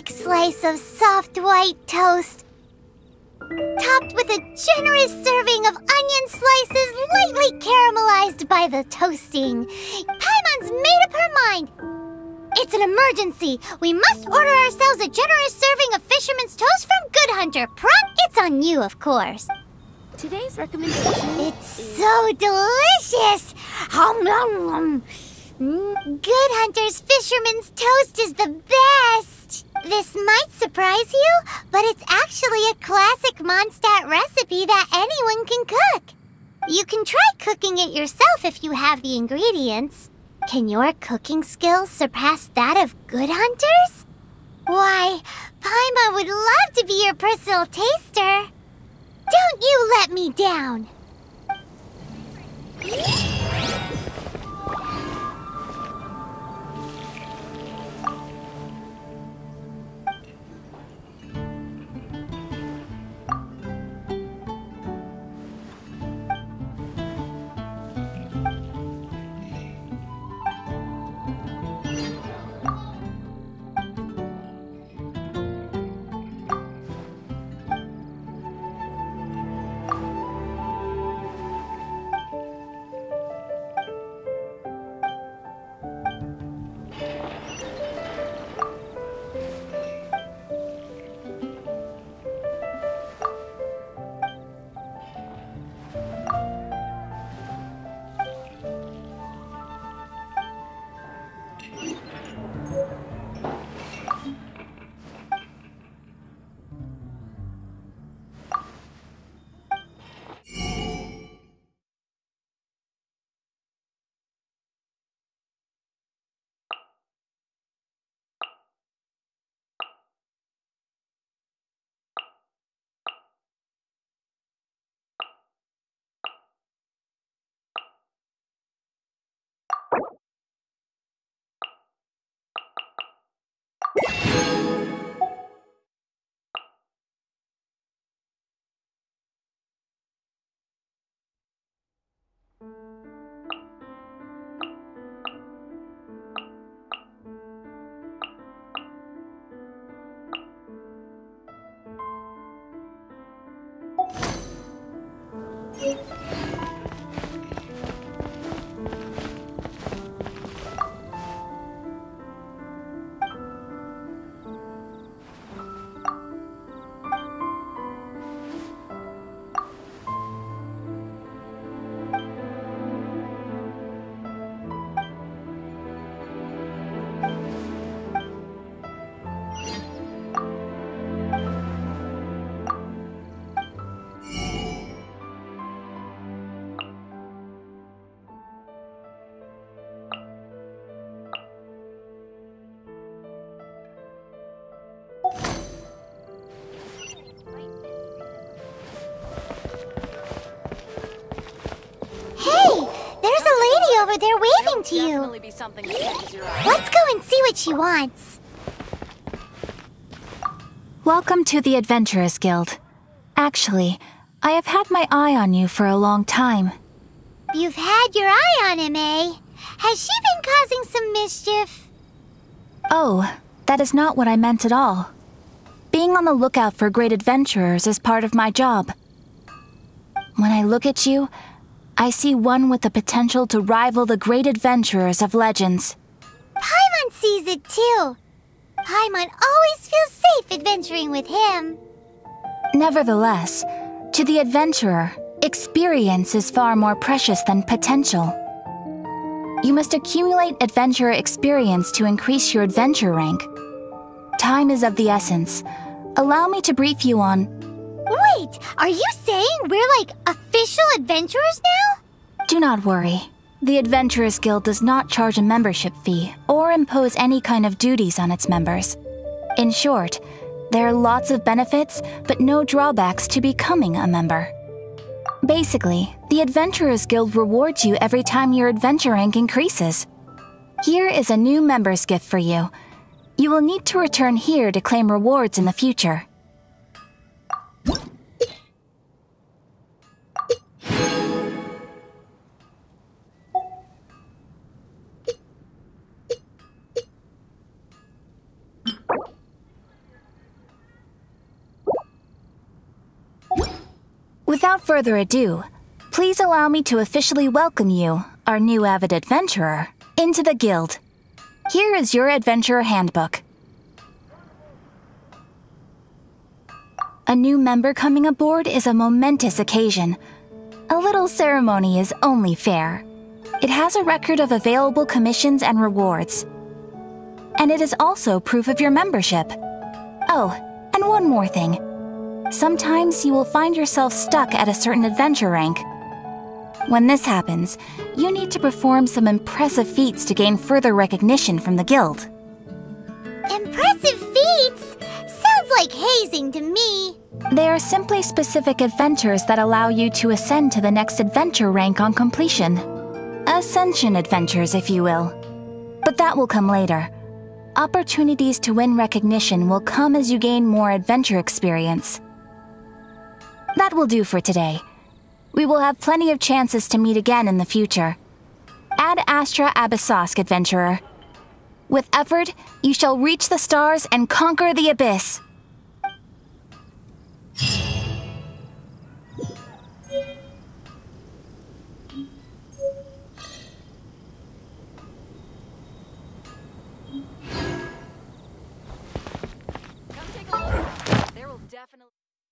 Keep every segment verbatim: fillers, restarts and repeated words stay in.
thick slice of soft white toast, topped with a generous serving of onion slices lightly caramelized by the toasting. Paimon's made up her mind. It's an emergency. We must order ourselves a generous serving of fisherman's toast from Good Hunter. Prop, it's on you, of course. Today's recommendation It's is... so delicious! Hum, hum, hum. Good Hunter's fisherman's toast is the best! This might surprise you, but it's actually a classic Mondstadt recipe that anyone can cook. You can try cooking it yourself if you have the ingredients. Can your cooking skills surpass that of Good Hunter's? Why, Paimon would love to be your personal taster. Don't you let me down! Over there waving to you. Be something that catches your eye. Let's go and see what she wants. Welcome to the Adventurers Guild. Actually, I have had my eye on you for a long time. You've had your eye on him, eh? Has she been causing some mischief? Oh, that is not what I meant at all. Being on the lookout for great adventurers is part of my job. When I look at you, I see one with the potential to rival the great adventurers of legends. Paimon sees it too. Paimon always feels safe adventuring with him. Nevertheless, to the adventurer, experience is far more precious than potential. You must accumulate adventurer experience to increase your adventure rank. Time is of the essence. Allow me to brief you on... Wait, are you saying we're like official adventurers now? Do not worry. The Adventurers Guild does not charge a membership fee or impose any kind of duties on its members. In short, there are lots of benefits, but no drawbacks to becoming a member. Basically, the Adventurers Guild rewards you every time your adventure rank increases. Here is a new member's gift for you. You will need to return here to claim rewards in the future. Without further ado, please allow me to officially welcome you, our new avid adventurer, into the guild. Here is your adventurer handbook. A new member coming aboard is a momentous occasion. A little ceremony is only fair. It has a record of available commissions and rewards. And it is also proof of your membership. Oh, and one more thing. Sometimes you will find yourself stuck at a certain adventure rank. When this happens, you need to perform some impressive feats to gain further recognition from the guild. Impressive feats? Sounds like hazing to me. They are simply specific adventures that allow you to ascend to the next adventure rank on completion. Ascension adventures, if you will. But that will come later. Opportunities to win recognition will come as you gain more adventure experience. That will do for today. We will have plenty of chances to meet again in the future. Ad Astra Abyssosk, adventurer. With effort, you shall reach the stars and conquer the abyss. Come take a look. There will definitely...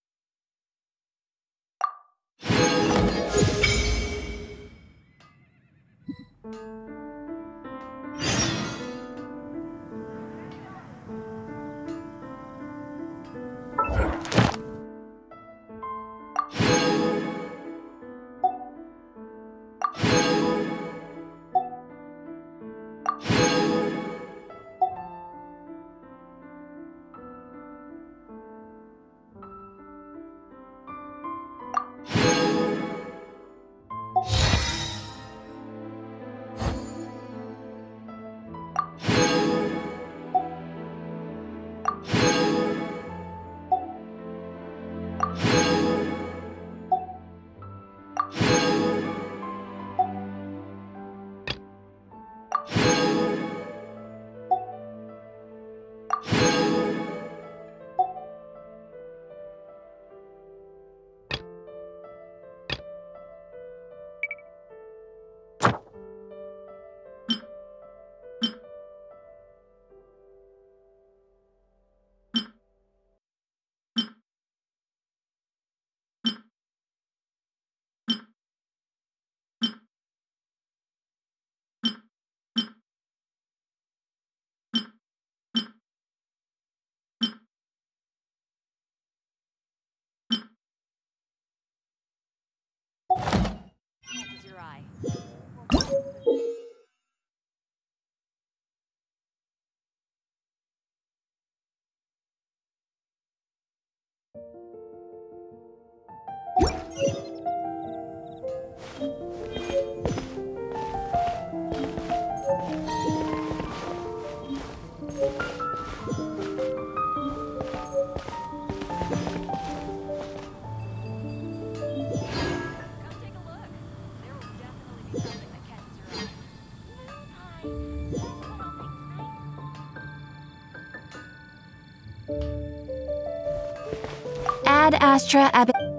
Catches your eye. Ad Astra Ab-